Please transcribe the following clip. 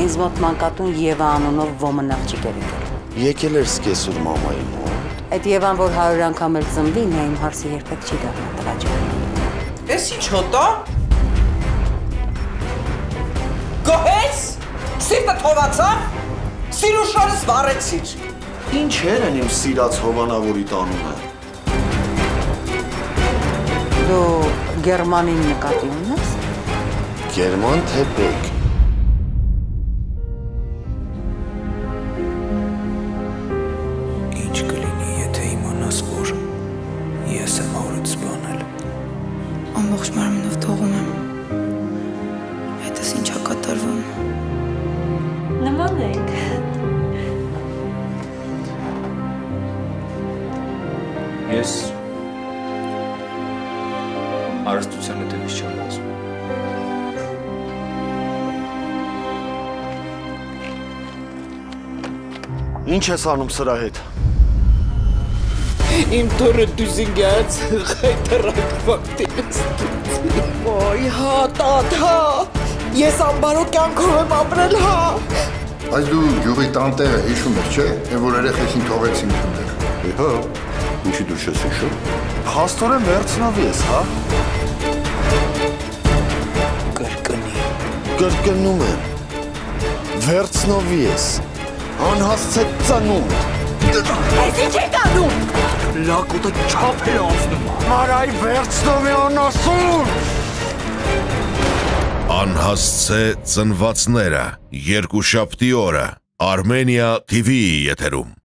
ինձ մոտ մանկատուն Եվա անունով ոմն աղջիկ էր եկել։ Եկել էր սկեսուր մամայի մոտ։ Այդ Եվան, որ 100 անգամ էլ ծնվի, նա իմ հարցը երբեք չի դառնա տղա ջան։ Էս ինչ հոտա։ Գոհես։ Սիրտը թողացավ։ Սիրուշորս վառեցիր։ Ինչ էր են իմ սիրած հովանավորիդ անունը։ Դու Գերմանին նկատի ունես։ Գերման թե բեկ։ Ինչ կլինի, եթե իմանաս, որ ես եմ հորդ սպանել։ Ամբողջ մարմնով թողում եմ։ Հետս ինչա կատարվում։ Նման ենք։ Ես հարստության հետևից չեմ ասում։ Ինչ ես անում սրա հետ։ Իմ թորը դուզինգած խայտարակ վակտիրս Ոյ հա, տատ հա, ես ամբարո կյանքով եմ ապրել հա։ Այս դու գյուղի տանտերը հիշում ես, չէ, են որ երեխեքին թողեցին տներ։ Հա, ինչի դու չես հիշում։ Փաստորեն վերցնավի ես, հա։ Կրկնի։ Կրկնում եմ։ Վերցնովի ես։ Անհասցետ ծնունդ։ Ես ինչ եք անում։ Լակոտը չափ է անցնում։ Մարայ վերցնովի անասուն։ Անհասցե ծնվածները երկուշաբթի օրը Armenia TV-ի եթերում։